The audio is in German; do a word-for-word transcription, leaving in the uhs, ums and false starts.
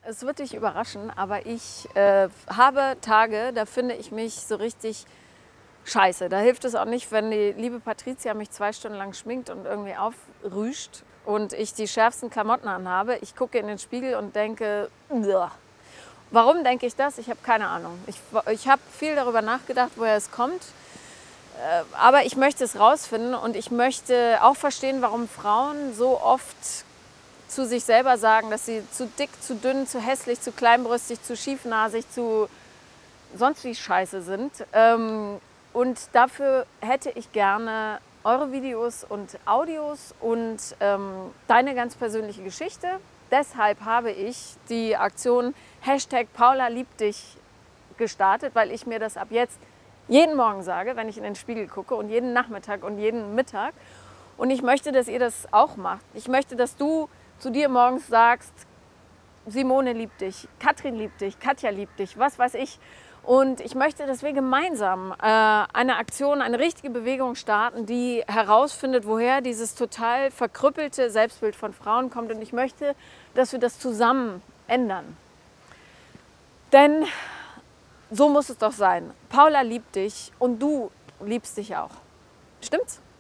Es wird dich überraschen, aber ich äh, habe Tage, da finde ich mich so richtig scheiße. Da hilft es auch nicht, wenn die liebe Patricia mich zwei Stunden lang schminkt und irgendwie aufrüscht und ich die schärfsten Klamotten anhabe. Ich gucke in den Spiegel und denke, uah. Warum denke ich das? Ich habe keine Ahnung. Ich, ich habe viel darüber nachgedacht, woher es kommt. Äh, aber ich möchte es rausfinden und ich möchte auch verstehen, warum Frauen so oft zu sich selber sagen, dass sie zu dick, zu dünn, zu hässlich, zu kleinbrüstig, zu schiefnasig, zu sonst wie scheiße sind. Und dafür hätte ich gerne eure Videos und Audios und ähm, deine ganz persönliche Geschichte. Deshalb habe ich die Aktion Hashtag Paula liebt dich gestartet, weil ich mir das ab jetzt jeden Morgen sage, wenn ich in den Spiegel gucke und jeden Nachmittag und jeden Mittag. Und ich möchte, dass ihr das auch macht. Ich möchte, dass du zu dir morgens sagst, Simone liebt dich, Katrin liebt dich, Katja liebt dich, was weiß ich. Und ich möchte, dass wir gemeinsam äh, eine Aktion, eine richtige Bewegung starten, die herausfindet, woher dieses total verkrüppelte Selbstbild von Frauen kommt. Und ich möchte, dass wir das zusammen ändern. Denn so muss es doch sein. Paula liebt dich und du liebst dich auch. Stimmt's?